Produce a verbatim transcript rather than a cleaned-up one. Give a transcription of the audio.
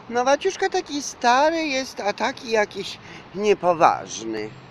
No Waciuszka taki stary jest, a taki jakiś niepoważny.